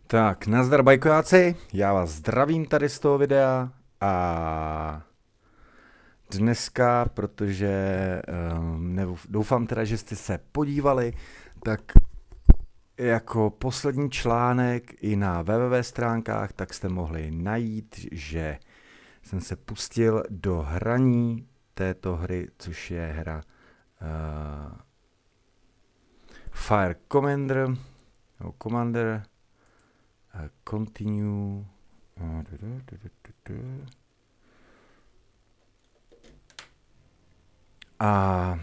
Tak, nazdar bajkojáci, já vás zdravím tady z toho videa a dneska, protože doufám teda, že jste se podívali, tak jako poslední článek i na www stránkách, tak jste mohli najít, že jsem se pustil do hraní této hry, což je hra Fire Commander, no, Commander, continue, a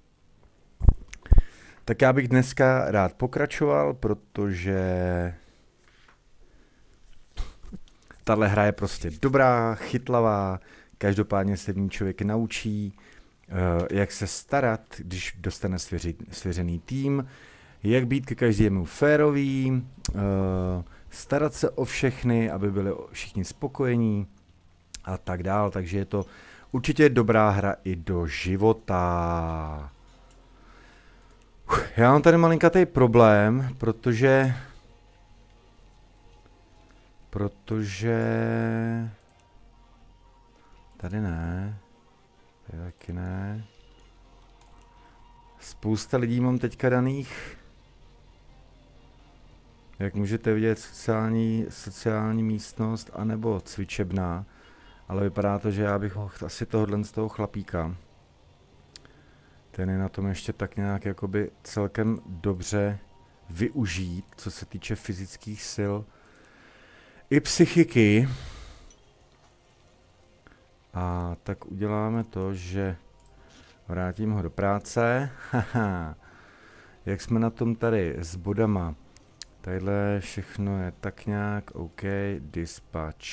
tak já bych dneska rád pokračoval, protože tahle hra je prostě dobrá, chytlavá, každopádně se v ní člověk naučí, jak se starat, když dostane svěřený tým, jak být ke každému férový, starat se o všechny, aby byli všichni spokojení a tak dál, takže je to určitě dobrá hra i do života. Já mám tady malinkatý problém, protože tady ne, tady taky ne. Spousta lidí mám teďka daných. Jak můžete vidět, sociální místnost anebo cvičebna, ale vypadá to, že já bych mohl asi tohle z toho chlapíka. Ten je na tom ještě tak nějak jakoby celkem dobře využít, co se týče fyzických sil i psychiky. A tak uděláme to, že vrátím ho do práce. Jak jsme na tom tady s bodama? Tadyhle všechno je tak nějak, OK, dispatch,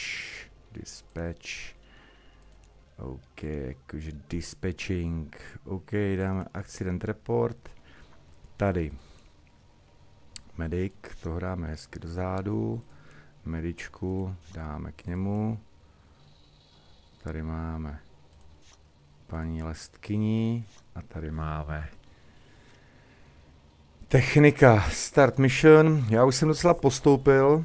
OK, jakože dispatching, OK, dáme accident report, tady, medic, toho dáme hezky dozadu, medičku dáme k němu, tady máme paní lestkyni a tady máme technika, start mission. Já už jsem docela postoupil,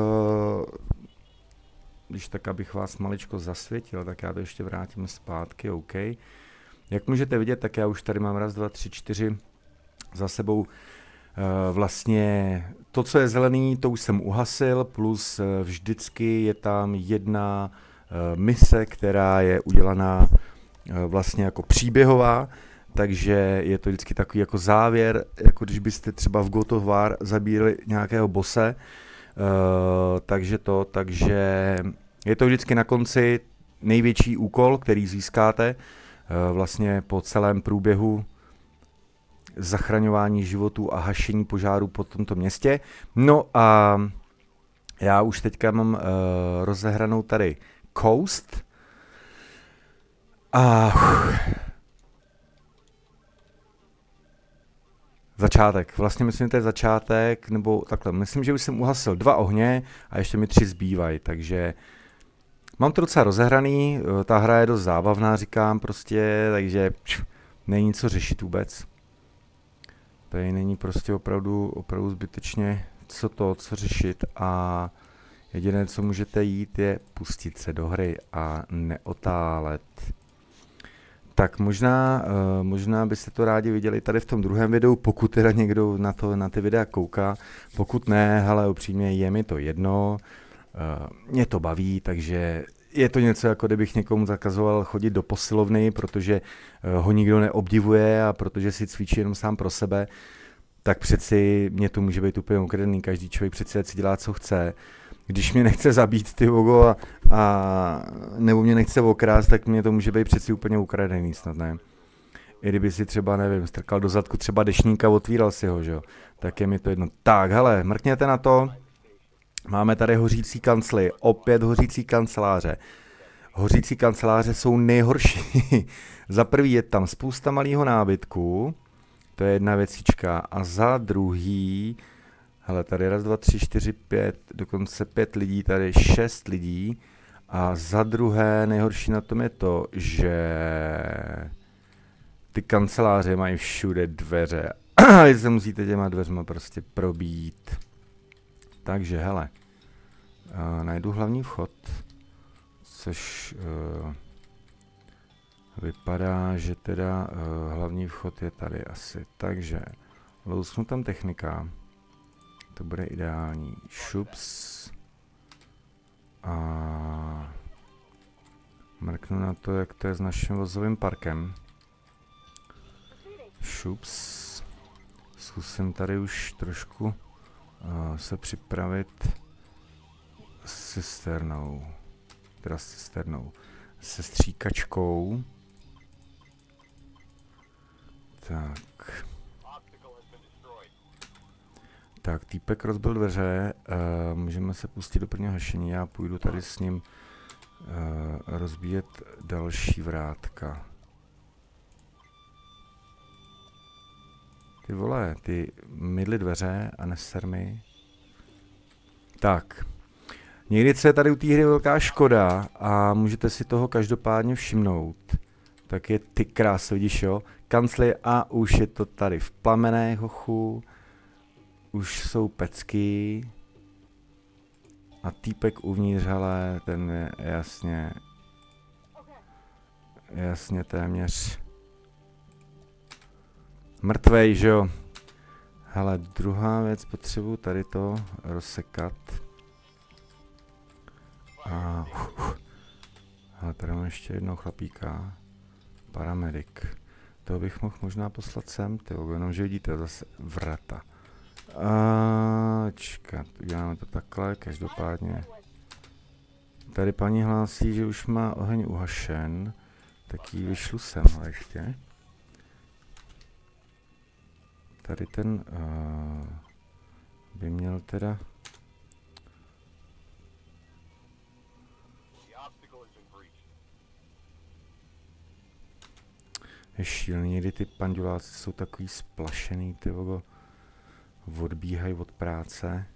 když tak, abych vás maličko zasvětil, tak já to ještě vrátím zpátky, OK. Jak můžete vidět, tak já už tady mám raz, dva, tři, čtyři za sebou. Vlastně to, co je zelený, to už jsem uhasil, plus vždycky je tam jedna mise, která je udělaná vlastně jako příběhová, takže je to vždycky takový jako závěr, jako když byste třeba v God of War zabírali nějakého bose, takže je to vždycky na konci největší úkol, který získáte vlastně po celém průběhu zachraňování životů a hašení požáru po tomto městě. No a já už teďka mám rozehranou tady Coast a začátek, vlastně myslím, že to je začátek, nebo takhle, myslím, že už jsem uhasil 2 ohně a ještě mi 3 zbývají, takže mám to docela rozehraný, ta hra je dost zábavná, říkám prostě, takže není co řešit vůbec. Tady není prostě opravdu zbytečně co řešit a jediné, co můžete jít, je pustit se do hry a neotálet. Tak možná byste to rádi viděli tady v tom druhém videu, pokud teda někdo na ty videa kouká. Pokud ne, hele, upřímně je mi to jedno, mě to baví, takže je to něco, jako kdybych někomu zakazoval chodit do posilovny, protože ho nikdo neobdivuje a protože si cvičí jenom sám pro sebe, tak přeci mě to může být úplně ukradený, každý člověk přeci si dělá, co chce. Když mě nechce zabít ty vogo nebo mě nechce okrást, tak mě to může být přeci úplně ukradený snad, ne? I kdyby si třeba, nevím, strkal do zadku třeba dešníka, otvíral si ho, že jo? Tak je mi to jedno. Tak, hele, mrkněte na to. Máme tady hořící kancly, opět hořící kanceláře. Hořící kanceláře jsou nejhorší. Za prvý je tam spousta malého nábytku, to je jedna věcička, a za druhý, hele, tady 1, 2, 3, 4, 5, dokonce 5 lidí, tady 6 lidí. A za druhé nejhorší na tom je to, že ty kanceláře mají všude dveře. A se musíte těma dveřma prostě probít. Takže hele, najdu hlavní vchod, což vypadá, že teda hlavní vchod je tady asi. Takže lousnu tam technika, to bude ideální. Šups. A mrknu na to, jak to je s naším vozovým parkem. Šups. Zkusím tady už trošku se připravit s cisternou. Teda s cisternou. Se stříkačkou. Tak. Tak, týpek rozbil dveře. Můžeme se pustit do prvního hašení. Já půjdu tady s ním rozbíjet další vrátka. Ty vole, ty mydly dveře a neser mi. Tak. Někdy, co je tady u té hry velká škoda a můžete si toho každopádně všimnout, tak je ty krásy, vidíš jo, kancly a už je to tady v plamenech, hochu. Už jsou pecky. A týpek uvnitř, ale ten je jasně téměř mrtvej, že jo. Hele, druhá věc, potřebuji tady to rozsekat. A hele, tady mám ještě jednoho chlapíka. Paramedik. Toho bych mohl možná poslat sem, tyjo, jenomže vidíte zase vrata. Čekat, uděláme to takhle, každopádně. Tady paní hlásí, že už má oheň uhašen, tak ji vyšlu sem ještě. Tady ten by měl teda... Je šílený, někdy ty panduláci jsou takový splašený, ty vogo. Odbíhají od práce.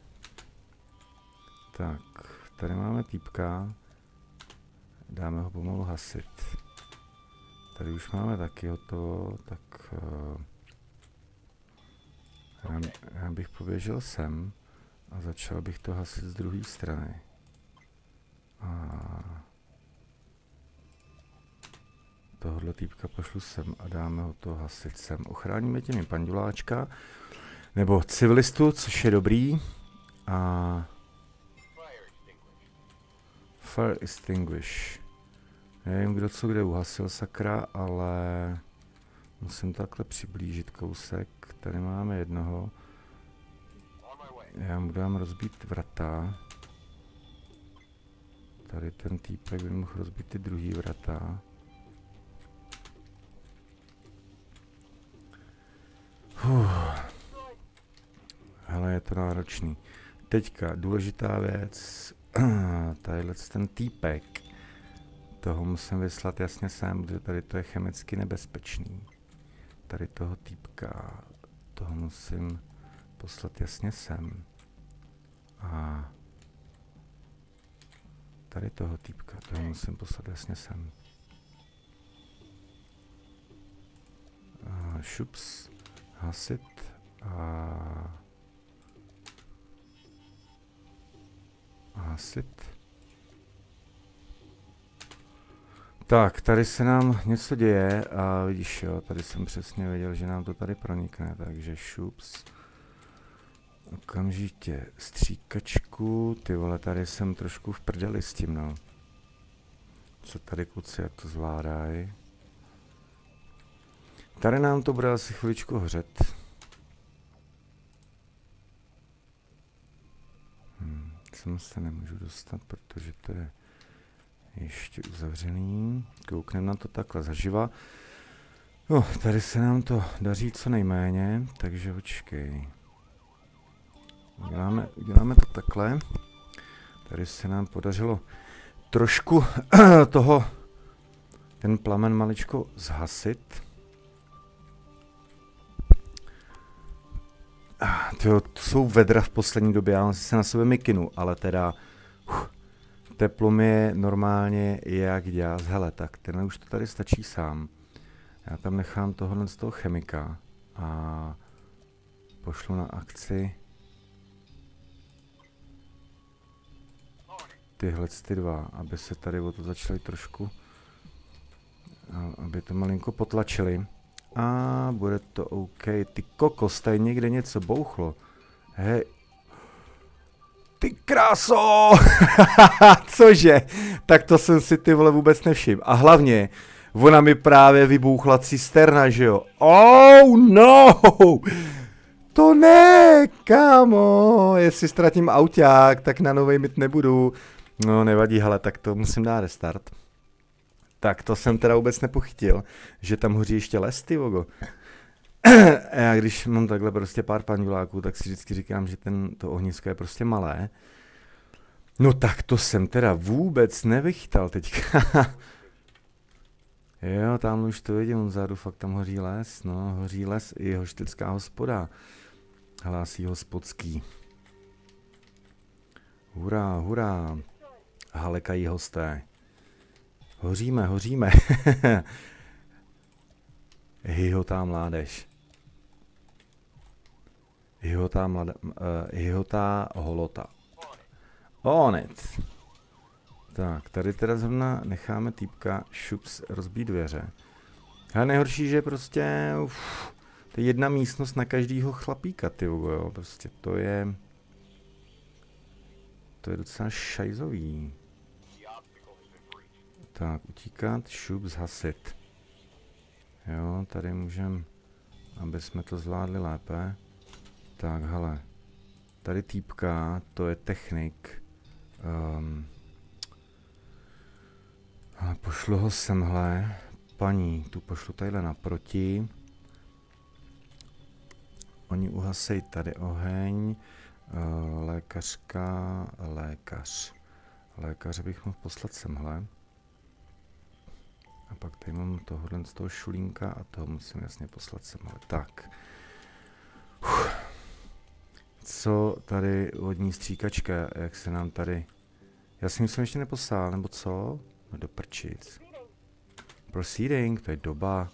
Tak, tady máme týpka. Dáme ho pomalu hasit. Tady už máme taky hotovo, tak já bych poběžel sem a začal bych to hasit z druhé strany. A tohle týpka pošlu sem a dáme ho to hasit sem. Ochráníme tím panduláčka. Nebo civilistu, což je dobrý. A Fire extinguish. Nevím, kdo co kde uhasil, sakra, ale musím takhle přiblížit kousek. Tady máme jednoho. Já mu dám rozbít vrata. Tady ten týpek by mohl rozbít ty druhý vrata. Hele, je to náročný. Teďka důležitá věc. Tadyhle ten týpek. Toho musím vyslat jasně sem, protože tady to je chemicky nebezpečný. Tady toho týpka. Toho musím poslat jasně sem. A tady toho týpka. Toho musím poslat jasně sem. Šups. Hasit. Hasit. Tak, tady se nám něco děje a vidíš jo, tady jsem přesně věděl, že nám to tady pronikne, takže šups. Okamžitě stříkačku, ty vole, tady jsem trošku v prdeli s tím, no. Co tady kluci, jak to zvládají. Tady nám to bude asi chviličku hořet. Sem se nemůžu dostat, protože to je ještě uzavřený. Koukneme na to takhle zaživa. No, tady se nám to daří co nejméně, takže počkej. Uděláme to takhle. Tady se nám podařilo trošku ten plamen maličko zhasit. To jsou vedra v poslední době, já se na sebe mykinu, ale teda teplo mi je normálně jak dělat. Hele, tak tenhle už to tady stačí sám. Já tam nechám tohle z toho chemika a pošlu na akci tyhle ty dva, aby se tady o to začali trošku, aby to malinko potlačili. A bude to OK. Ty kokos, tady někde něco bouchlo. Hej. Ty kráso! Cože? Tak to jsem si ty vole vůbec nevšiml. A hlavně, ona mi právě vybouchla cisterna, že jo? Oh no! To ne, kámo! Jestli ztratím auták, tak na novej mít nebudu. No nevadí, hele, tak to musím dát restart. Tak to jsem teda vůbec nepochytil, že tam hoří ještě les, ty vogo. Já když mám takhle prostě pár panduláků, tak si vždycky říkám, že to ohnisko je prostě malé. No tak to jsem teda vůbec nevychytal teďka. Jo, tam už to vidím, vzadu fakt tam hoří les, no, hoří les i hoštická hospoda. Hlásí hospodský. Hurá, hurá. Halekají hosté. Hoříme, hoříme. Hihotá mládež. Hihotá holota. Onec. Tak, tady teda zrovna necháme týpka šups rozbít dveře. Ale nejhorší, že prostě to je jedna místnost na každýho chlapíka, ty jo, prostě to je docela šajzový. Tak, utíkat, šup, zhasit. Jo, tady můžeme, aby jsme to zvládli lépe. Tak, hele. Tady týpka, to je technik. Pošlu ho semhle. Paní, tu pošlu tadyhle naproti. Oni uhasejí tady oheň. Lékařka, lékař. Lékaře bych mohl poslat semhle. A pak tady mám tohohle z toho šulínka a toho musím jasně poslat semhle. Tak. Co tady vodní stříkačka, jak se nám tady... Já si myslím, ještě neposlal, nebo co? No do prčic. Proceeding, to je doba.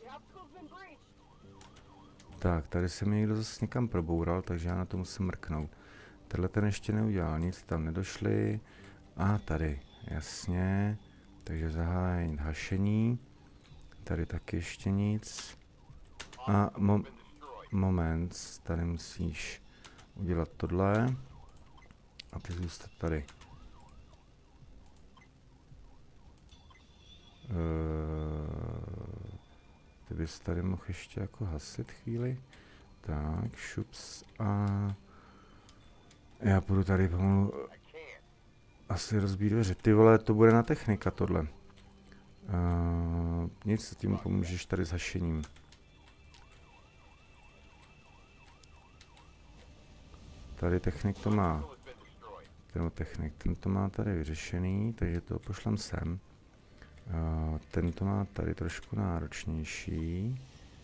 Tak, tady se mi někdo zase někam proboural, takže já na to musím mrknout. Tenhle ten ještě neudělal nic, tam nedošli. A tady, jasně. Takže zahájení hašení. Tady taky ještě nic. A moment, tady musíš udělat tohle. A ty zůstat tady. Ty bys tady mohl ještě jako hasit chvíli. Tak, šups a... Já půjdu tady pomalu asi rozbít dveře. Ty vole, to bude na technika tohle. Nic, tím pomůžeš tady s hašením. Tady technik to má. Ten to má tady vyřešený, takže to pošlem sem. Ten to má tady trošku náročnější.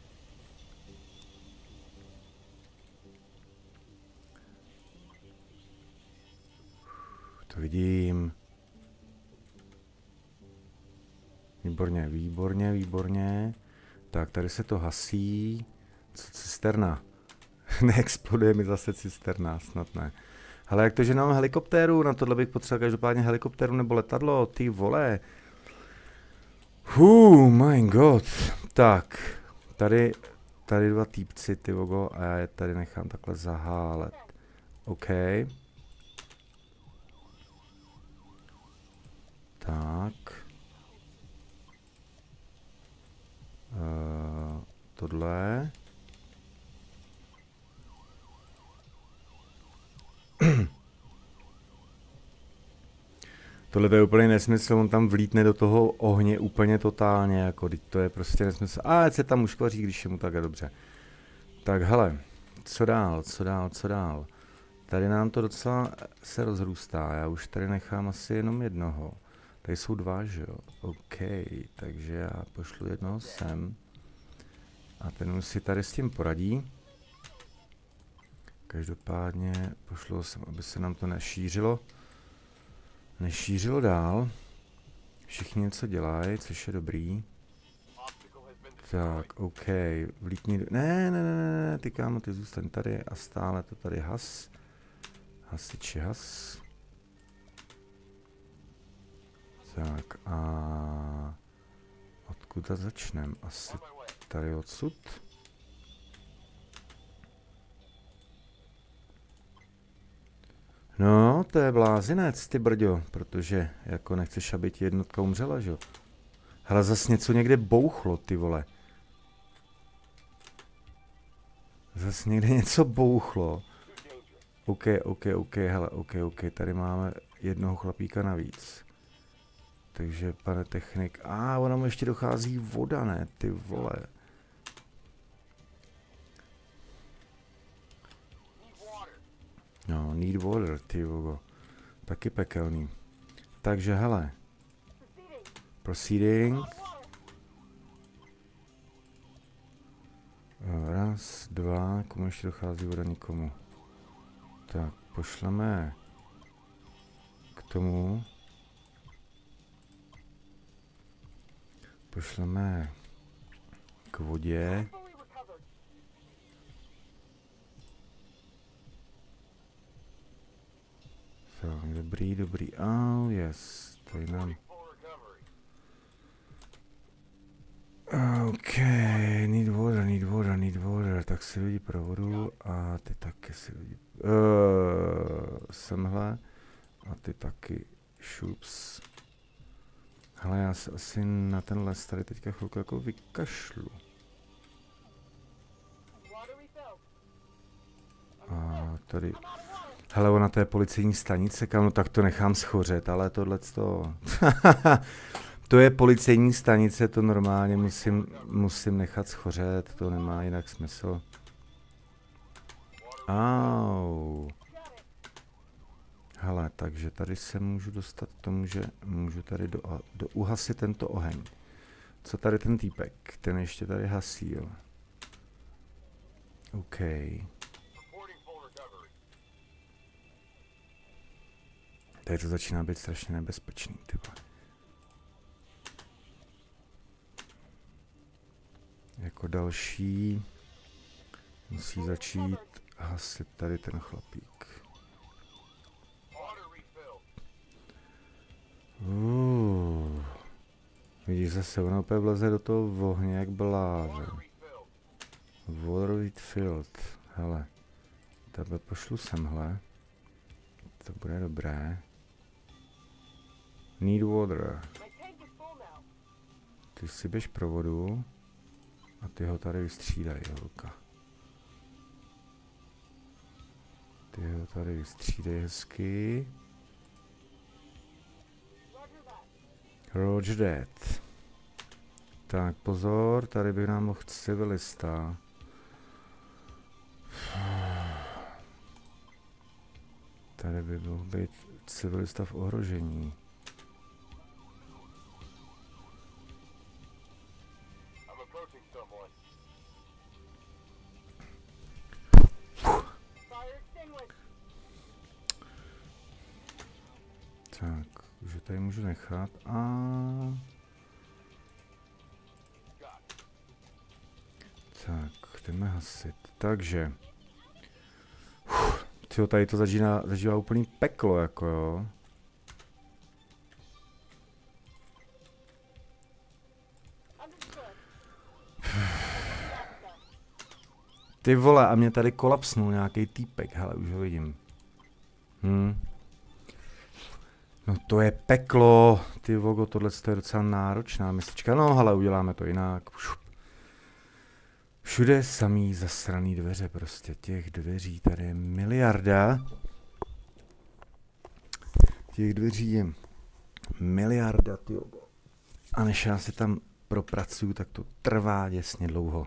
To vidím. Výborně, výborně, výborně. Tak, tady se to hasí. Co cisterna? Neexploduje mi zase cisterna, snad ne. Hele, jak to, že nemám helikoptéru? Na tohle bych potřeboval každopádně helikoptéru nebo letadlo, ty vole. My god. Tak, tady dva týpci, ty vogo, a já je tady nechám takhle zahálet. OK. Tak. Tohle. Tohle je úplně nesmysl, on tam vlítne do toho ohně úplně totálně, jako teď to je prostě nesmysl. A ať se tam uškvaří, když je mu tak dobře. Tak hele, co dál? Tady nám to docela se rozrůstá, já už tady nechám asi jenom jednoho. Tady jsou dva, že jo? OK, takže já pošlu jednoho sem. A ten už si tady s tím poradí. Každopádně pošlu sem, aby se nám to nešířilo dál. Všichni něco dělají, což je dobrý. Tak, OK, vlítni... Ne, ty kámo, ty zůstaň tady a stále to tady has. Hasiči has. Tak a odkud začneme? Asi tady odsud. No, to je blázinec, ty brďo, protože jako nechceš, aby ti jednotka umřela, že jo? Hele, zas něco někde bouchlo, ty vole. Zas někde něco bouchlo. OK, hele, OK, tady máme jednoho chlapíka navíc. Takže, pane technik, ona mu ještě dochází voda, ne, ty vole. No, need water, ty vogo. Taky pekelný. Takže, hele. Proceeding. Raz, dva, komu ještě dochází voda, nikomu. Tak, pošleme k tomu. Pošleme k vodě. So, dobrý. Oh, yes. Tady nám. OK, need water. Tak si vidí pro vodu a ty taky si vidí. Semhle. A ty taky. Šups. Hele, já se asi na ten les tady teďka chvilku jako vykašlu. A tady. Hele, ona to je policejní stanice, kam, no tak to nechám schořet, ale tohleto. To je policejní stanice, to normálně musím nechat schořet, to nemá jinak smysl. Au. Hele, takže tady se můžu dostat k tomu, že můžu tady uhasit tento oheň. Co tady ten týpek? Ten ještě tady hasí, jo. OK. Tady to začíná být strašně nebezpečný, ty vole. Jako další musí začít hasit tady ten chlapík. Vidíš, zase ono opět vleze do toho ohně jak blázen. Water field. Hele, tebe pošlu semhle. To bude dobré. Need water. Ty si běž pro vodu. A ty ho tady vystřídají, holka. Ty ho tady vystřídají hezky. Roger that. Tak pozor, tady bych nám mohl civilista. Tady by mohl být civilista v ohrožení. Tak, už tady můžu nechat a... Tak, jdeme hasit. Takže... Tyjo, tady to zažívá úplný peklo, jako jo. Ty vole, a mě tady kolapsnul nějaký týpek, hele, už ho vidím. No to je peklo, ty vogo, tohle je docela náročná mistička, no hele, uděláme to jinak. Všude samý zasraný dveře, prostě těch dveří, tady je miliarda. Těch dveří je miliarda, ty vogo. A než já se tam propracuju, tak to trvá děsně dlouho.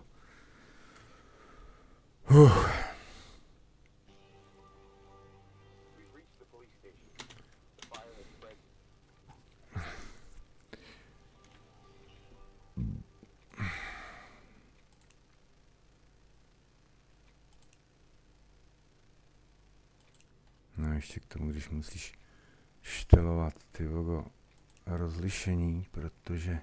No ještě k tomu, když musíš štelovat, ty vogo, rozlišení, protože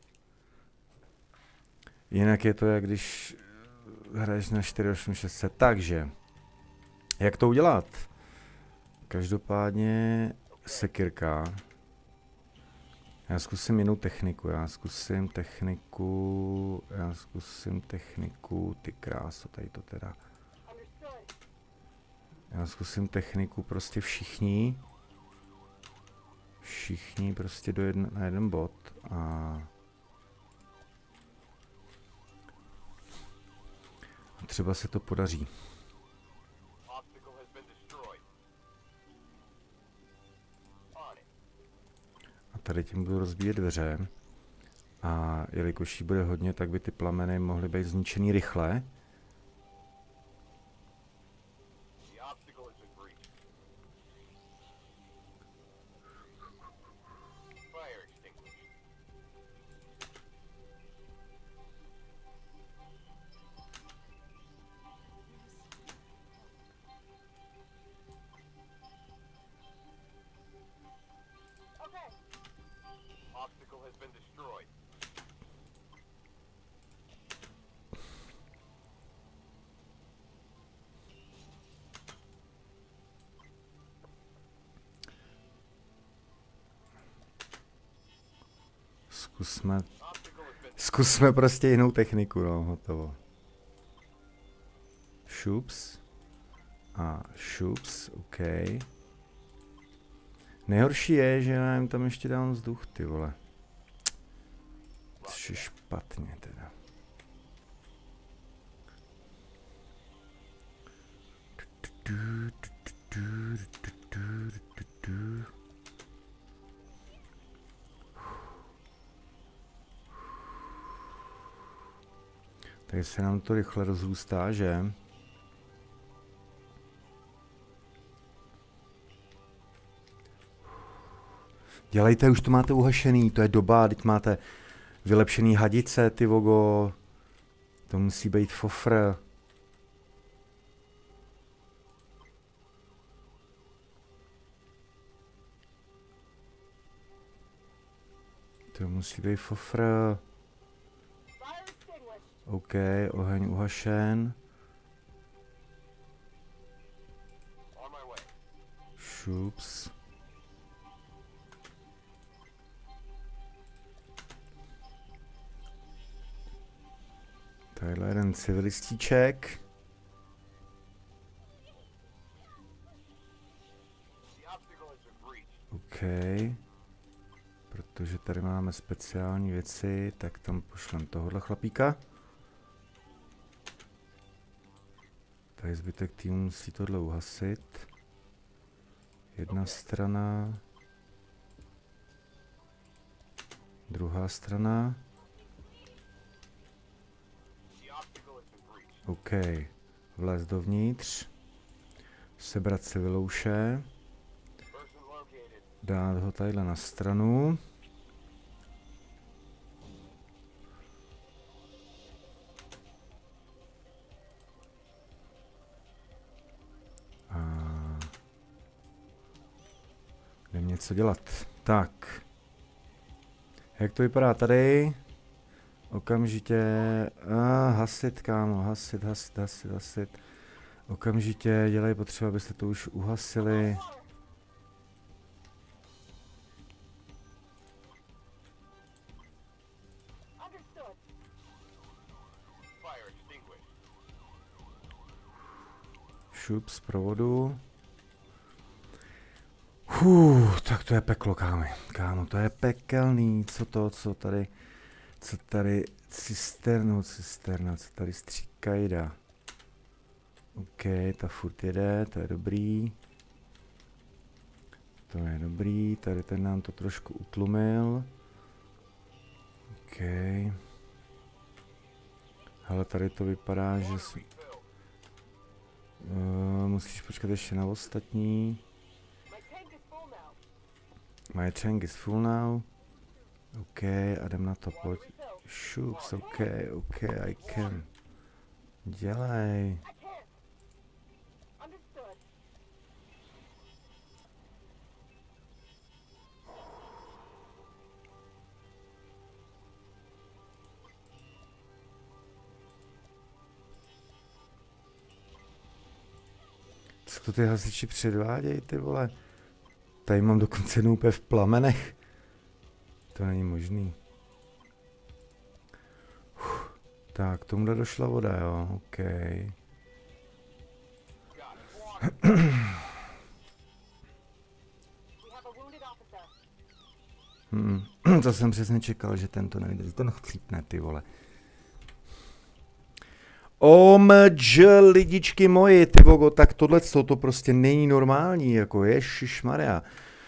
jinak je to, jak když hraješ na 48600. Takže, jak to udělat? Každopádně sekirka. Já zkusím jinou techniku, já zkusím techniku, ty kráso, tady to teda. Já zkusím techniku prostě všichni prostě na jeden bod a třeba se to podaří. A tady tím budu rozbíjet dveře a jelikož jí bude hodně, tak by ty plameny mohly být zničený rychle. Zkusme prostě jinou techniku, no, hotovo. Šups. A šups, OK. Nejhorší je, že já jim tam ještě dám vzduch, ty vole. Což je špatně teda. Takže se nám to rychle rozrůstá, že? Dělejte, už to máte uhašený, to je doba, teď máte vylepšený hadice, ty vogo. To musí být fofr. To musí být fofr. OK, oheň uhašen. Šups. Tadyhle jeden civilistíček. OK. Protože tady máme speciální věci, tak tam pošlem tohohle chlapíka. Tady zbytek týmu musí tohle uhasit. Jedna strana. Druhá strana. OK. Vlézt dovnitř. Sebrat civilouše. Dát ho tadyhle na stranu. Jdem něco dělat. Tak. Jak to vypadá tady? Okamžitě. Hasit, kámo. Hasit. Okamžitě dělej potřeba, abyste to už uhasili. Šup z provodu. Tak to je peklo, kámo, to je pekelný, co tady, cisterna, co tady stříkajda. OK, ta furt jede, to je dobrý. Tady ten nám to trošku utlumil. OK. Hele, tady to vypadá, že musíš počkat ještě na ostatní. My tank is full now. OK, a jdem na to, pojď. Shoots, OK, I can. Dělej. Co to ty hasiči předvádějí, ty vole? Tady mám dokonce jenom úplně v plamenech. To není možný. Tak, k tomuhle došla voda, jo, OK. To jsem přesně čekal, že tento nejde, že ten chcípne, ty vole. OMG, lidičky moji, ty vogo, tak tohle to prostě není normální, jako ježišmarja.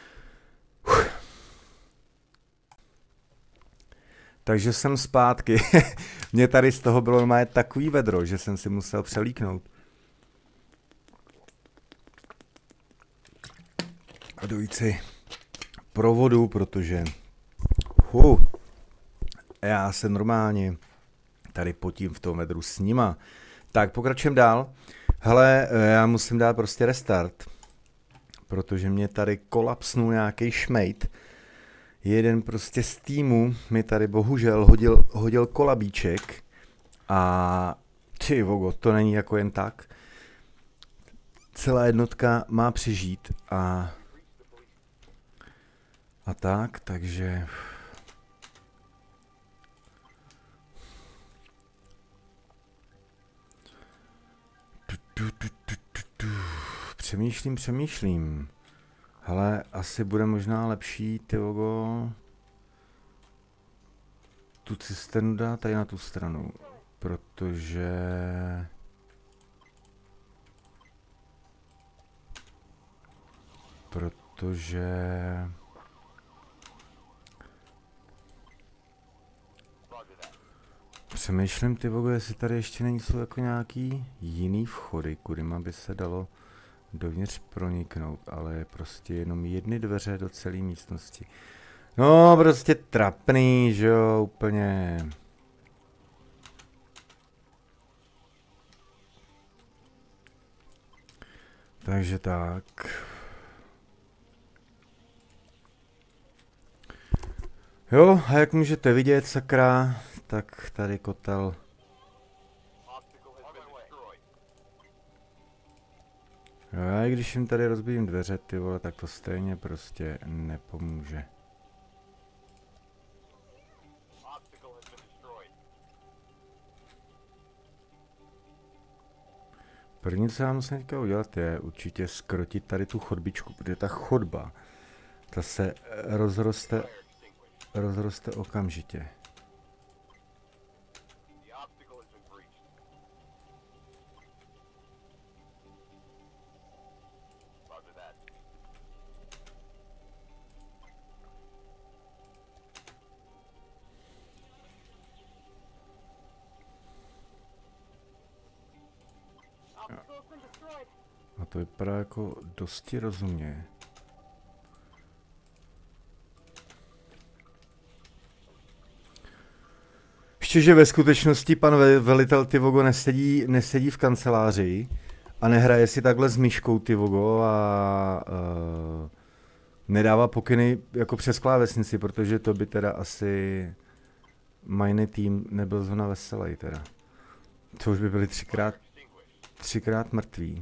Takže jsem zpátky. Mně tady z toho bylo normálně takový vedro, že jsem si musel přelíknout. A dojít si pro vodu, protože já se normálně tady potím v tom vedru s nima. Tak, pokračujeme dál. Hele, já musím dát prostě restart, protože mě tady kolapsnul nějaký šmejt. Jeden prostě z týmu mi tady bohužel hodil kolabíček a ty vogo, to není jako jen tak. Celá jednotka má přežít a tak, takže... Přemýšlím. Hele, asi bude možná lepší, ty vogo, tu cisternu dát tady na tu stranu, protože... Přemýšlím, ty vogo, jestli tady ještě nejsou jako nějaký jiný vchody, kudyma by se dalo dovnitř proniknout, ale je prostě jenom jedny dveře do celé místnosti. No, prostě trapný, že jo, úplně. Takže tak. Jo, a jak můžete vidět, sakra, tak tady kotel. Jo, já i když jim tady rozbijím dveře, ty vole, tak to stejně prostě nepomůže. První, co já musím teďka udělat, je určitě skrotit tady tu chodbičku, protože ta chodba, ta se rozroste okamžitě. A to vypadá jako dosti rozumně. Ještě, že ve skutečnosti pan velitel ty vogo nesedí v kanceláři a nehraje si takhle s myškou ty vogo a nedává pokyny jako přes klávesnici, protože to by teda asi Miny tým nebyl zrovna veselý teda. To už by byli třikrát mrtví.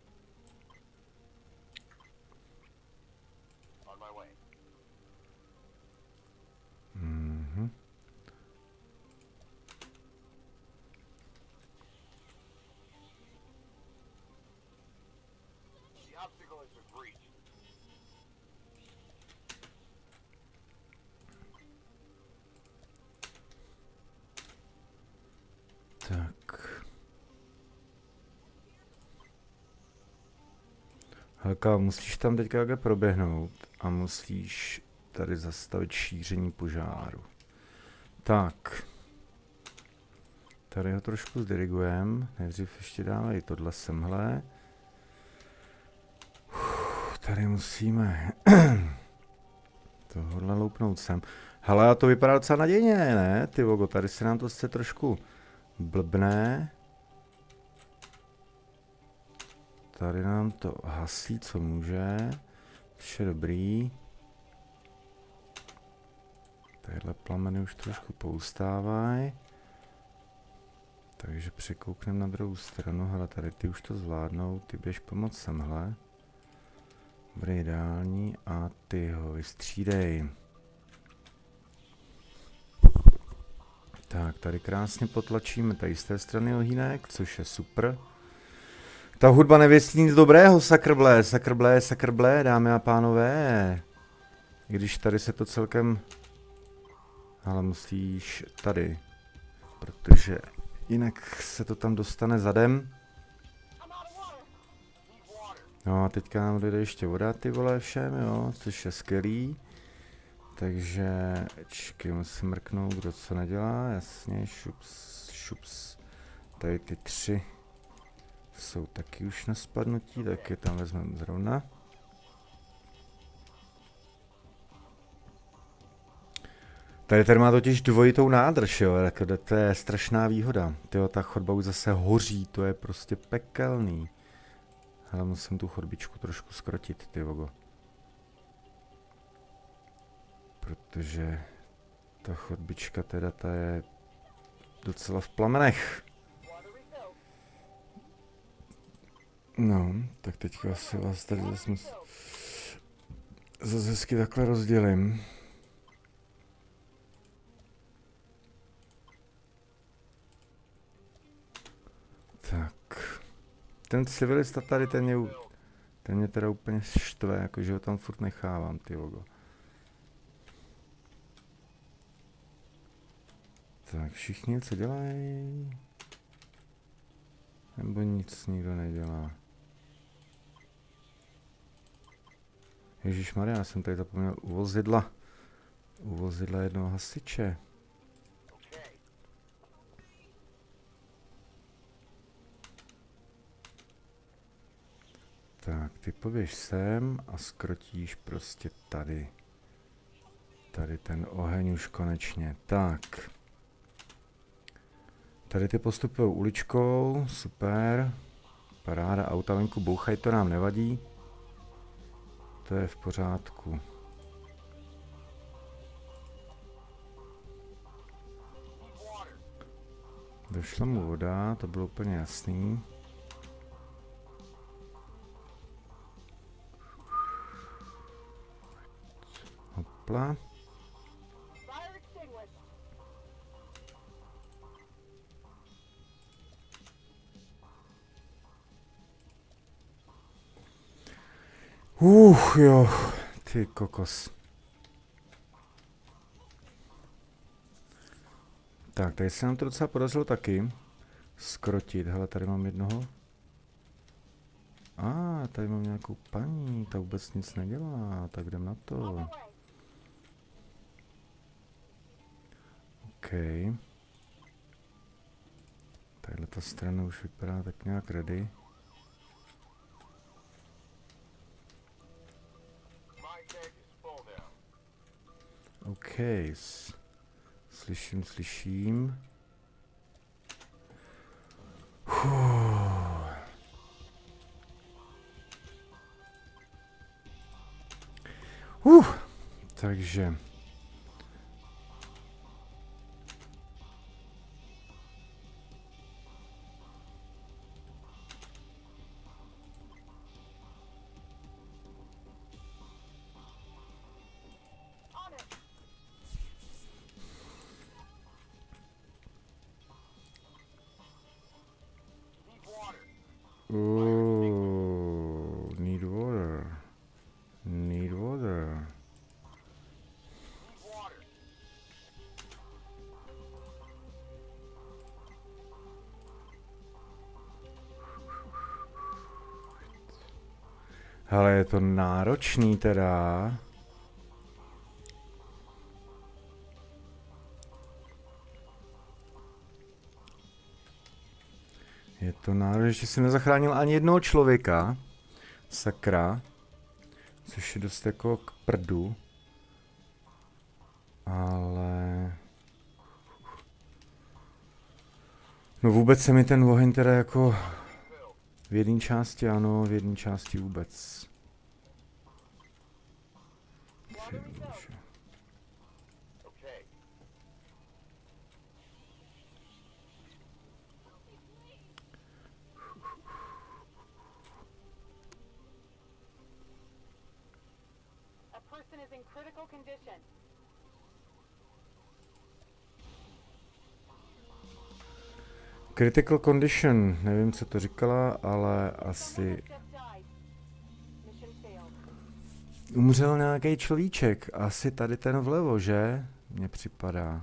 Tak. Helka, musíš tam teďka takhle proběhnout a musíš tady zastavit šíření požáru. Tak. Tady ho trošku zdirigujeme. Nejdřív ještě dáme i tohle semhle. Tady musíme tohle loupnout sem. Hele, a to vypadá docela nadějně, ne? Ty vogo, tady se nám to chce trošku blbne. Tady nám to hasí, co může. Vše dobrý. Tadyhle plameny už trošku poustávají. Takže překoukneme na druhou stranu. Hele, tady ty už to zvládnou. Ty běž pomoct semhle. Bude ideální. A ty ho vystřídej. Tak, tady krásně potlačíme tady z té strany ohýnek, což je super. Ta hudba nevěstí nic dobrého, sakrblé, dámy a pánové. I když tady se to celkem... Ale musíš tady, protože jinak se to tam dostane zadem. No a teďka nám dojde ještě voda, ty vole, všem, jo, což je skvělý. Takže, čekaj, musím mrknout, kdo co nedělá, jasně, šups, šups. Tady ty 3 jsou taky už na spadnutí, tak je tam vezmeme zrovna. Tady má totiž dvojitou nádrž, jo, tak to je strašná výhoda. Tyjo, ta chodba už zase hoří, to je prostě pekelný. Ale musím tu chodbičku trošku zkrotit, ty vogo. Protože ta chodbička teda ta je docela v plamenech. No, tak teďka si vás tady zase hezky takhle rozdělím. Tak. Ten civilista tady, ten mě teda úplně štve, jakože ho tam furt nechávám, ty vogo. Tak všichni co dělají? Nebo nic nikdo nedělá? Ježišmarja, já jsem tady zapomněl u vozidla jednoho hasiče. Tak, ty poběž sem a skrotíš prostě tady. Tady ten oheň už konečně. Tak. Tady ty postupují uličkou, super. Paráda, auta venku bouchají, to nám nevadí. To je v pořádku. Došla mu voda, to bylo úplně jasný. Hopla. Jo, ty kokos. Tak, tady se nám to docela podařilo taky skrotit. Hele, tady mám jednoho. Tady mám nějakou paní, ta vůbec nic nedělá, tak jdem na to. OK. Tahle ta strana už vypadá tak nějak ready. OK. Slyším. Takže. Need water. Need water. Hele, je to náročný teda. Je to náročný, že si nezachránil ani jednoho člověka. Sakra. Což je dost jako k prdu. Ale... No vůbec se mi ten oheň teda jako... V jedné části ano, v jedné části vůbec. Critical condition, nevím, co to říkala, ale asi umřel nějaký človíček, asi tady ten vlevo, že? Mně připadá.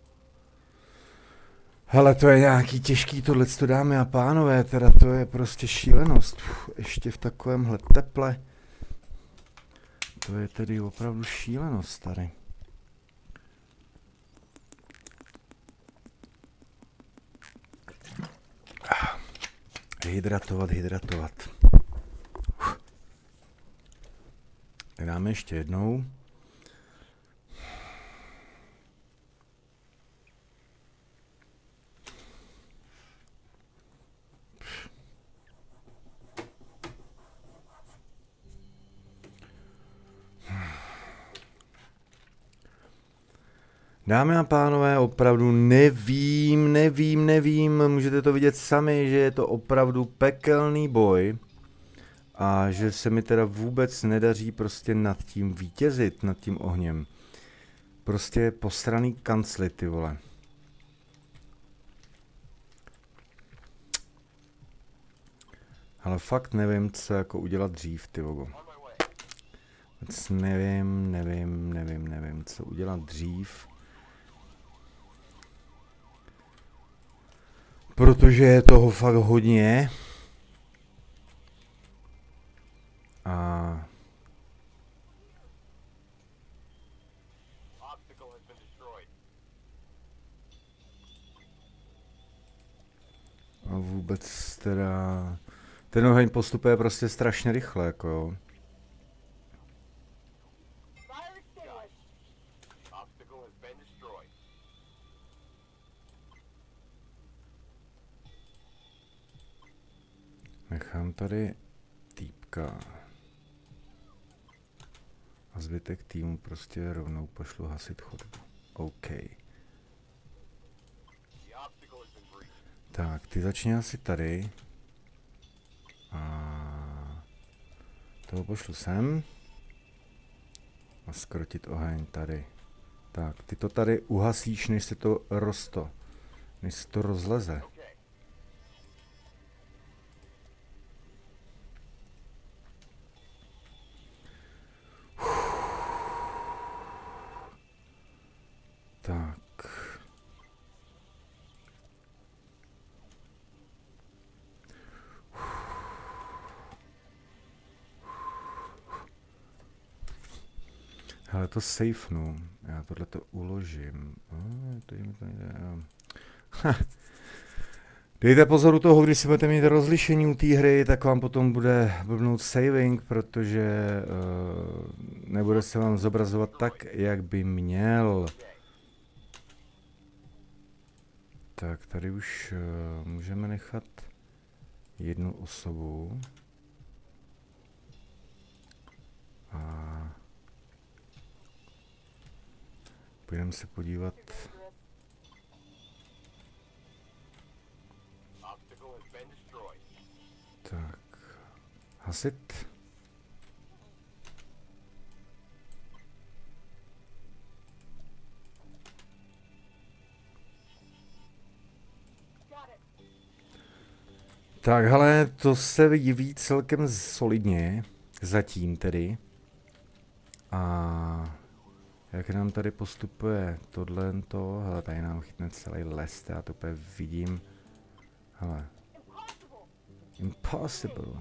Hele, to je nějaký těžký tohleto, dámy a pánové, teda to je prostě šílenost. Ještě v takovémhle teple. To je tedy opravdu šílenost tady. Hydratovat. Tak dáme ještě jednou. Dámy a pánové, opravdu nevím, můžete to vidět sami, že je to opravdu pekelný boj a že se mi teda vůbec nedaří prostě nad tím vítězit, nad tím ohněm. Prostě posraný kancly, ty vole. Ale fakt nevím, co jako udělat dřív, ty vogo. Vůbec nevím, co udělat dřív. Protože je toho fakt hodně. A vůbec teda ten oheň postupuje prostě strašně rychle, jako jo. Nechám tady týpka. A zbytek týmu prostě rovnou pošlu hasit chodbu. OK. Tak, ty začni asi tady. A toho pošlu sem. A skrotit oheň tady. Tak, ty to tady uhasíš, než se to než se to rozleze. Tak. Hele, to safenu. Já tohleto uložím. Dejte pozor u toho, když si budete mít rozlišení u té hry, tak vám potom bude blbnout saving, protože nebude se vám zobrazovat tak, jak by měl. Tak, tady už můžeme nechat jednu osobu. A půjdeme se podívat. Tak, hasit. Tak, hele, to se jeví celkem solidně, zatím tedy. A jak nám tady postupuje tohleto, hele, tady nám chytne celý les, já to úplně vidím. Hele. Impossible.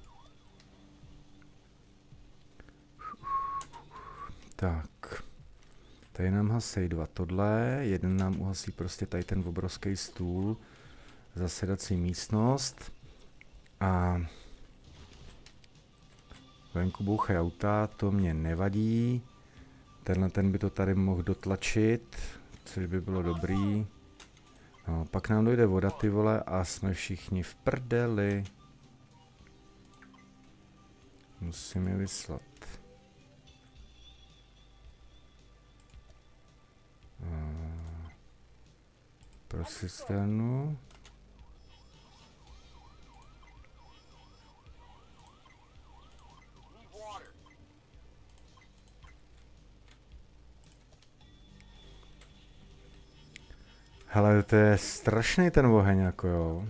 Tak. Tady nám hasí dva tohle, jeden nám uhasí prostě tady ten obrovský stůl, zasedací místnost a venku bouchají auta, to mě nevadí. Tenhle ten by to tady mohl dotlačit, což by bylo dobrý. No, pak nám dojde voda, ty vole, a jsme všichni v prdeli. Musím je vyslat. Pro cisternu. Hele, to je strašný ten oheň, jako jo.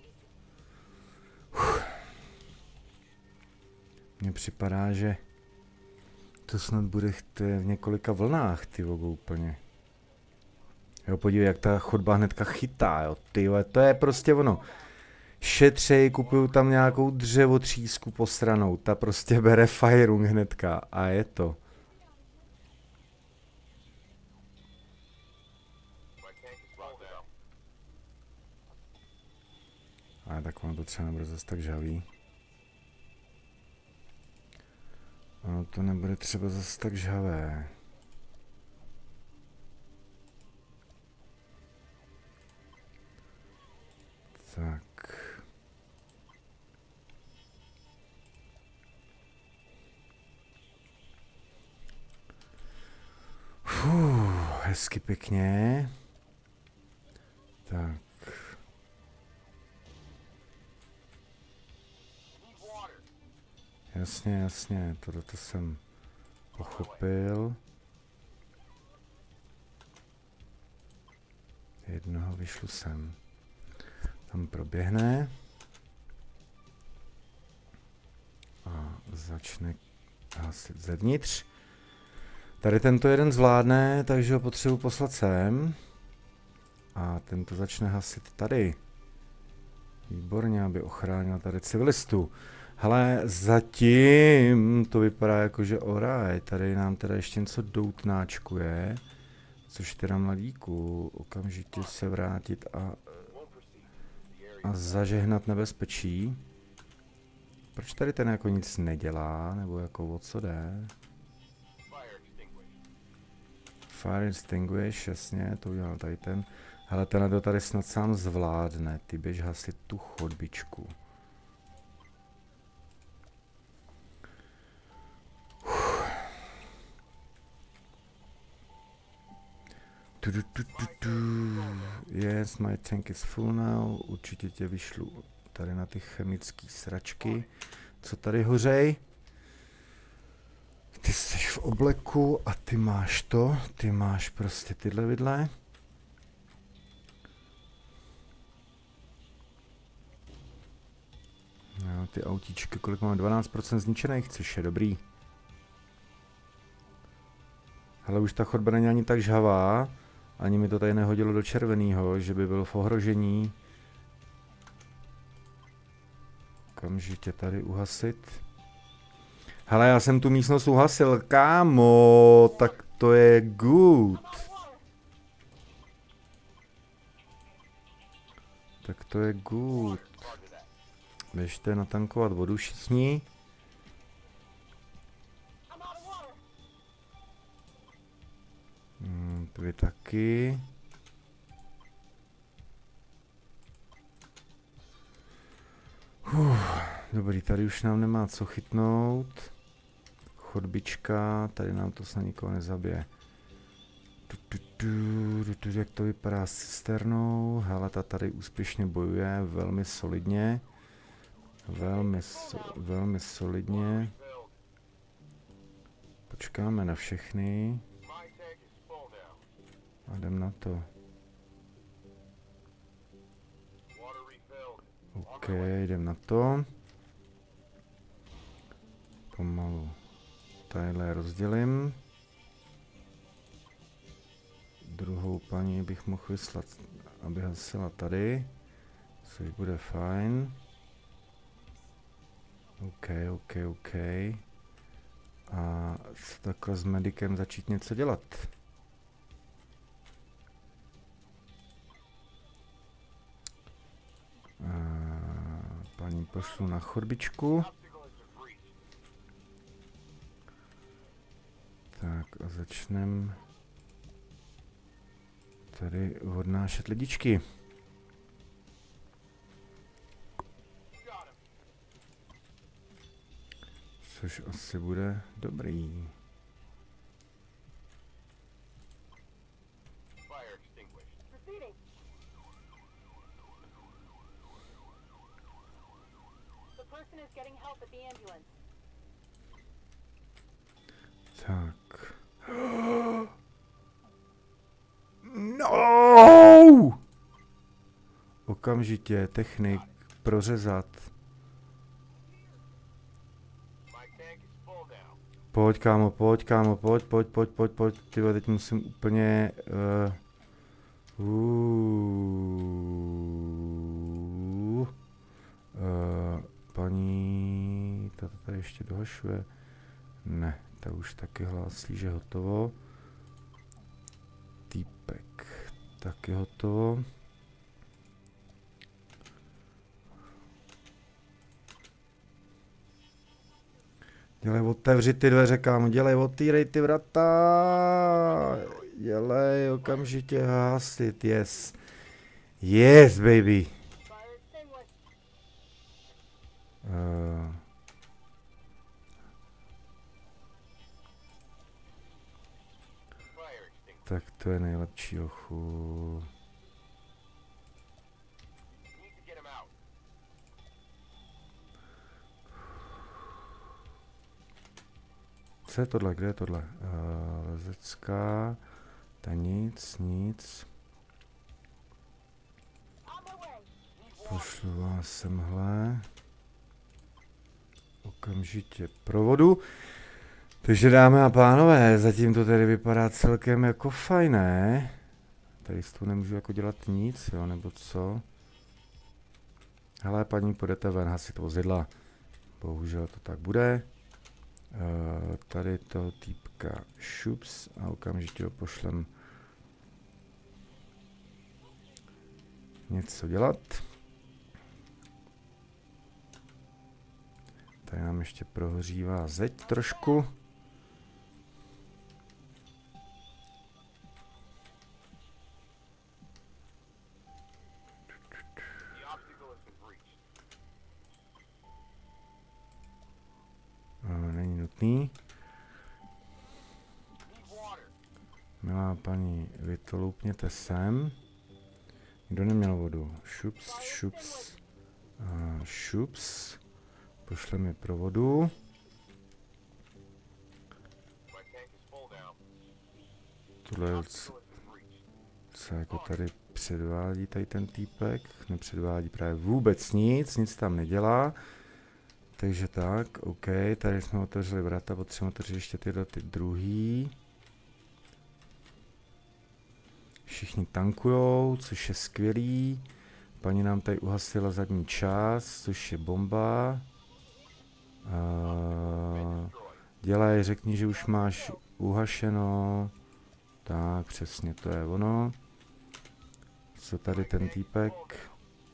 Mně připadá, že to snad bude to je v několika vlnách, ty vogo, úplně. Jo, podívej, jak ta chodba hnedka chytá, jo, ty jo, to je prostě ono. Šetřej, kupuju tam nějakou dřevotřísku posranou, ta prostě bere Firung hnedka a je to. A tak ono to třeba nebude zase tak žhavý. Ono to nebude třeba zase tak žhavé. Tak. Hezky pěkně. Tak. Jasně, jasně, tohleto jsem pochopil. Jednoho vyšlu sem. Tam proběhne. A začne hasit zevnitř. Tady tento jeden zvládne, takže ho potřebuji poslat sem. A tento začne hasit tady. Výborně, aby ochránil tady civilistu. Hele, zatím to vypadá jako, že oraj. Tady nám teda ještě něco doutnáčkuje. Což teda mladíku, okamžitě se vrátit a zažehnat nebezpečí. Proč tady ten jako nic nedělá, nebo jako o co jde? Fire extinguish, jasně, to udělal tady ten. Hele, ten to tady snad sám zvládne, ty běž hasit tu chodbičku. Yes, my tank is full now. Určitě tě vyšlu tady na ty chemické sračky. Co tady hořej? Ty jsi v obleku a ty máš to. Ty máš prostě tyhle vidle. No, ty autíčky, kolik máme? 12% zničených, což je dobrý. Ale už ta chodba není ani tak žhavá. Ani mi to tady nehodilo do červeného, že by byl v ohrožení. Okamžitě tady uhasit. Hele, já jsem tu místnost uhasil, kámo, tak to je good. Tak to je good. Běžte natankovat vodu všichni. Vy taky. Dobrý, tady už nám nemá co chytnout. Chodbička, tady nám to snad nikoho nezabije. Jak to vypadá s cisternou? Hele, ta tady úspěšně bojuje, velmi solidně. Velmi solidně. Počkáme na všechny. A jdem na to. OK, jdem na to. Pomalu tadyhle rozdělím. Druhou paní bych mohl vyslat, aby hasila tady. Což bude fajn. OK. A takhle s medikem začít něco dělat. Paní pošlu na chodbičku. Tak a začneme tady odnášet lidičky. Což asi bude dobrý. Tak. No! okamžitě, technik, prořezat. Pojď, kámo, pojď, tyhle, teď musím úplně... paní... ta tady ještě dohašuje. Ne, ta už taky hlásí, že hotovo. Týpek, taky hotovo. Dělej, otevři ty dveře, kámo, dělej, otvírej ty vrata. Dělej, okamžitě hasit, yes. Yes, baby. Tak to je nejlepší, ochu. Co je tohle? Kde je tohle? Lezecká. Ta nic. Pošlu vás semhle. Okamžitě provodu. Takže dámy a pánové, zatím to tedy vypadá celkem jako fajné. Tady s tou nemůžu jako dělat nic, jo, nebo co? Hele, paní, půjdete ven hasit vozidla. Bohužel to tak bude. Tady toho týpka šups a okamžitě ho pošlem něco dělat. Tady nám ještě prohřívá zeď trošku. Není nutný. Milá paní, vy to loupněte sem. Kdo neměl vodu? Šups. Pošle mi pro vodu. Tohle co jako tady předvádí tady ten týpek. Nepředvádí právě vůbec nic tam nedělá. Takže tak, OK, tady jsme otevřeli vrata, potřebujeme otevřít ještě tyhle ty druhý. Všichni tankujou, což je skvělý. Paní nám tady uhasila zadní část, což je bomba. Dělej, řekni, že už máš uhašeno. Tak, přesně, to je ono. Co tady ten týpek?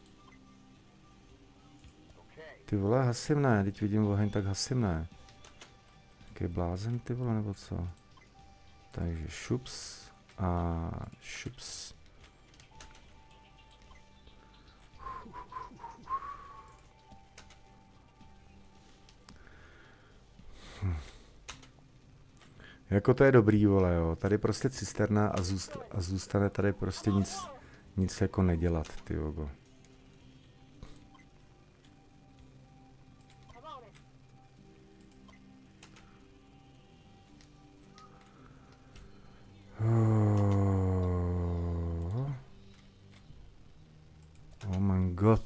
Ty vole, hasím ne, teď vidím oheň, tak hasím ne. Jaký blázen, ty vole, nebo co? Takže šups a šups. Jako to je dobrý, vole, jo. Tady prostě cisterna a zůstane tady prostě nic jako nedělat, ty jogo. Oh my god.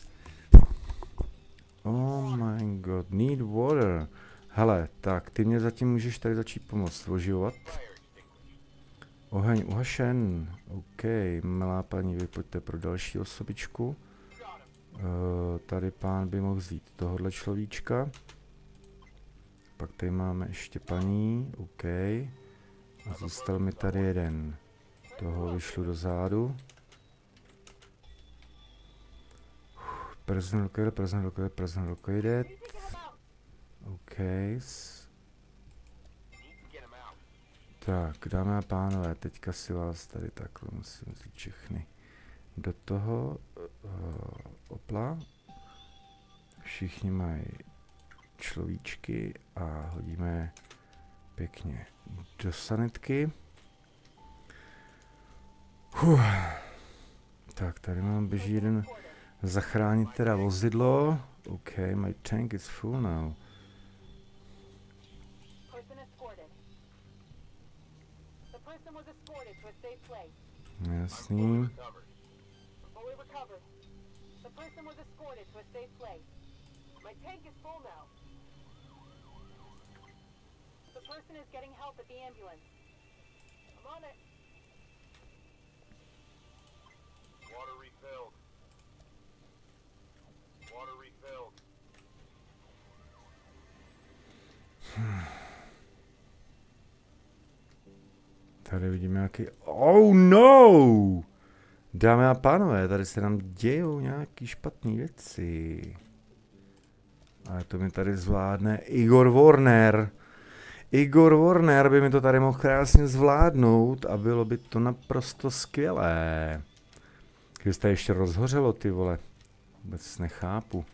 Oh my god, need water. Hele, tak, ty mě zatím můžeš tady začít pomoct oživovat. Oheň uhašen. OK, milá paní, vy pojďte pro další osobičku. Tady pán by mohl vzít tohohle človíčka. Pak tady máme ještě paní, OK. A zůstal mi tady jeden. Toho vyšlu do zádu. Person located. OK. Tak, dámy a pánové, teďka si vás tady takhle musím vzít všechny do toho. Opla. Všichni mají človíčky a hodíme pěkně do sanitky. Tak, tady mám běží jeden zachránit teda vozidlo. OK, my tank is full now. Jasný. person was escorted to a safe place. My tank is full now. The person is getting help at the ambulance. I'm on it. Water refilled. Water refilled. Tady vidíme nějaký... Oh no! Dámy a pánové, tady se nám dějou nějaký špatné věci. Ale to mi tady zvládne Igor Warner. Igor Warner by mi to tady mohl krásně zvládnout a bylo by to naprosto skvělé. Když to ještě rozhořelo, ty vole. Vůbec nechápu.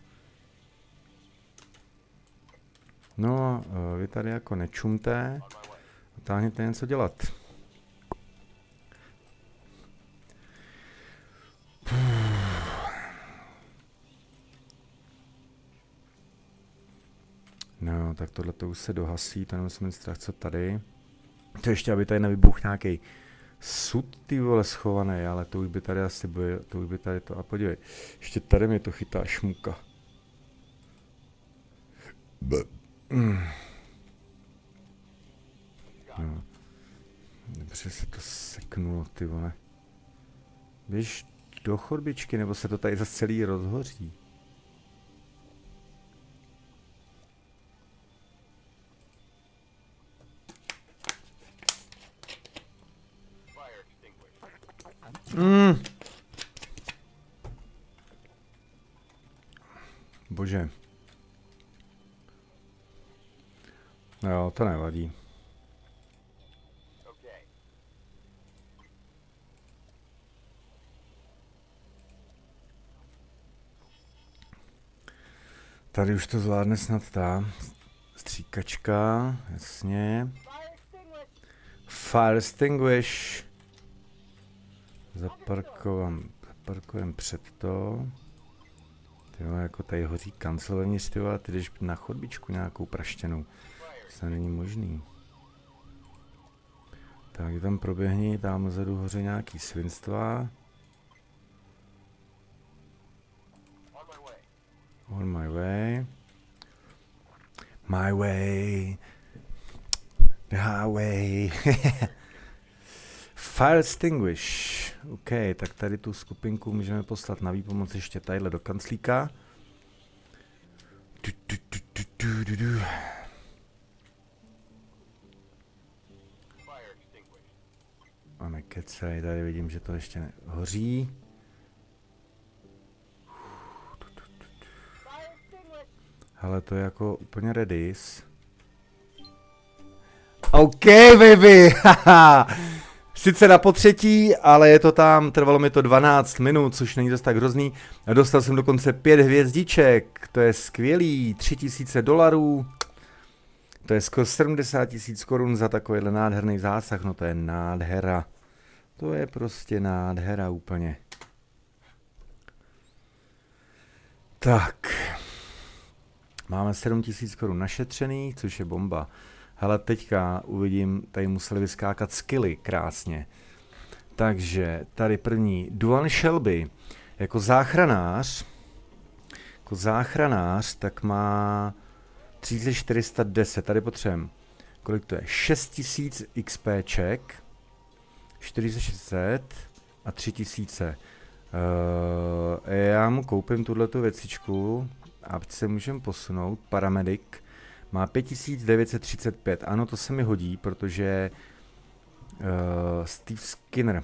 No, vy tady jako nečumte. Táhněte něco dělat. No, tak tohle to už se dohasí, to nemusím mít strach, co tady. To ještě, aby tady nevybuch nějaký sud, ty vole, schovaný, ale to už by tady asi bylo, to už by tady to, a podívej, ještě tady mě to chytá šmuka. No. Dobře se to seknulo, ty vole. Běž do chodbičky, nebo se to tady zase celý rozhoří. Bože. No jo, to nevadí. Tady už to zvládne snad ta stříkačka, jasně. Fire extinguish. Zaparkujem před to. Tyjo, jako tady hoří kancel vevnitř, tyjo, a ty jdeš na chodbičku nějakou praštěnou. To není možný. Tak tam proběhni, tam vzadu hoře nějaký svinstva. On my way. My way. The highway. Fire extinguish. OK, tak tady tu skupinku můžeme poslat na výpomoc ještě tadyhle do kanclíka. A nekecej, tady vidím, že to ještě hoří. Hele, to je jako úplně redis. OK, baby! Sice na potřetí, ale je to tam, trvalo mi to 12 minut, což není dost tak hrozný. A dostal jsem dokonce 5 hvězdiček, to je skvělý, $3000. To je skoro 70 000 korun za takovýhle nádherný zásah, no to je nádhera. To je prostě nádhera úplně. Tak. Máme 7 000 korun našetřených, což je bomba. Hele, teďka uvidím, tady museli vyskákat skilly krásně. Takže tady první, Duan Shelby, jako záchranář, tak má 3410, tady potřebujeme, kolik to je, 6000 XPček, 4600 a 3000. Já mu koupím tuhletu věcičku, a se můžeme posunout, paramedic. Má 5935, ano, to se mi hodí, protože Steve Skinner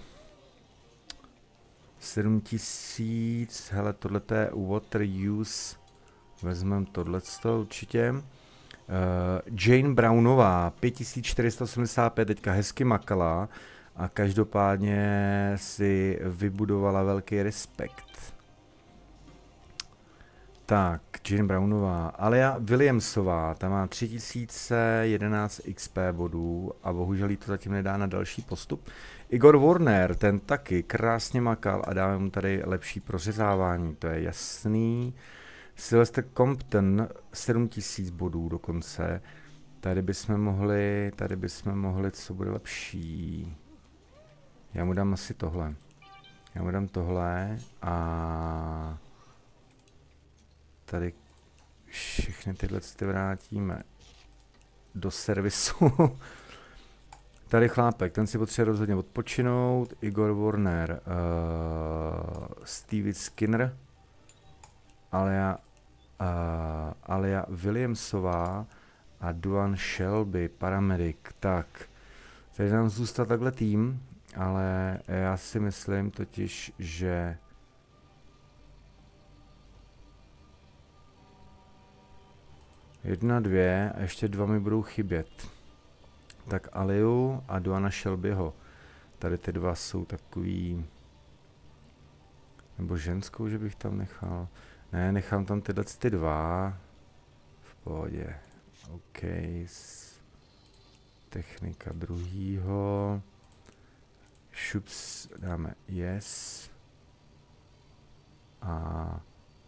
7000, hele, tohleto je water use, vezmeme tohleto určitě. Jane Brownová 5485, teďka hezky makala a každopádně si vybudovala velký respekt. Tak, Jane Brownová, Alia Williamsová, ta má 3011 XP bodů a bohužel jí to zatím nedá na další postup. Igor Warner, ten taky krásně makal a dáme mu tady lepší prořezávání, to je jasný. Sylvester Compton, 7000 bodů dokonce. Tady bychom mohli, co bude lepší. Já mu dám asi tohle. Já mu dám tohle a tady všechny tyhle vrátíme do servisu. Tady chlápek, ten si potřebuje rozhodně odpočinout. Igor Warner, Stevie Skinner, Alia Williamsová a Duan Shelby, paramedic. Tak, tady nám zůstal takhle tým, ale já si myslím totiž, že jedna, dvě a ještě dva mi budou chybět. Tak Aliu a Duana Shelbyho. Tady ty dva jsou takový... Nebo ženskou, že bych tam nechal. Ne, nechám tam tyhle ty dva. V pohodě. OK. Technika druhýho. Šups dáme yes. A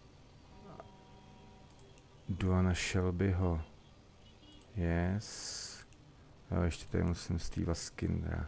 Duana Shelbyho yes. Jo, ještě tady musím Steva Skinnera.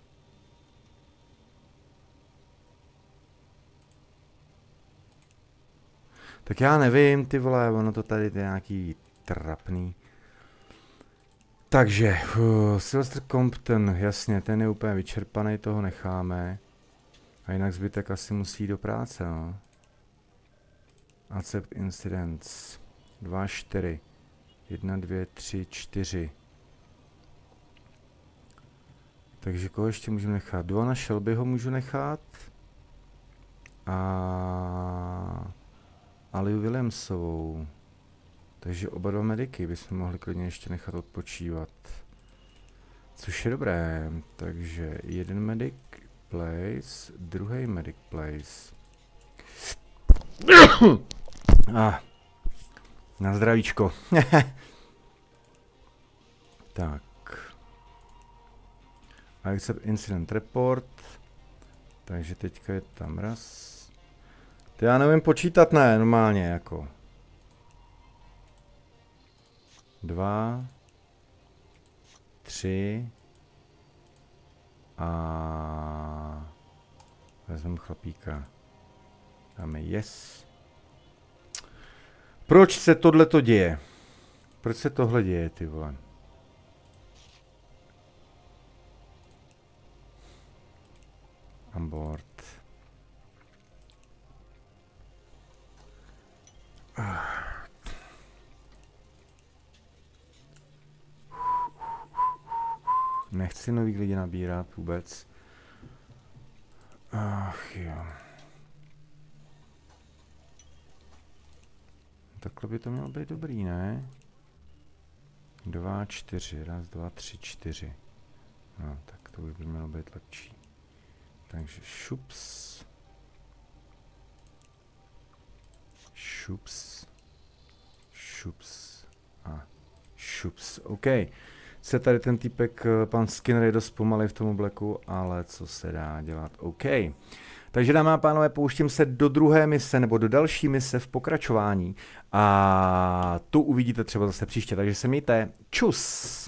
Tak já nevím, ty vole, ono to tady je nějaký trapný. Takže, Sylvester Compton, jasně, ten je úplně vyčerpaný, toho necháme. A jinak zbytek asi musí do práce, no. Accept incidents. 2, 4. 1, 2, 3, 4. Takže koho ještě můžeme nechat? Duana Shelbyho můžu nechat. A Aliu Williamsovou. Takže oba dva mediky bychom mohli klidně ještě nechat odpočívat. Což je dobré. Takže jeden medic place, druhý medic place. Na zdravíčko. Tak. Accept incident report. Takže teďka je tam raz. To já nevím počítat, ne, normálně jako. 2, 3 a vezmeme chlapíka. Dáme yes. Proč se tohleto děje? Proč se tohle děje, ty vole? On board. Nechci nový lidi nabírat vůbec. Ach jo. Takhle by to mělo být dobrý, ne? 2, 4, 1, 2, 3, 4. No, tak to už by mělo být lepší. Takže šups. Šups. Šups. A šups. OK. Se tady ten týpek, pan Skinner, je dost pomalej v tom obleku, ale co se dá dělat. OK. Takže dámy a pánové, pouštím se do druhé mise, nebo do další mise v pokračování. A tu uvidíte třeba zase příště, takže se mějte. Čus!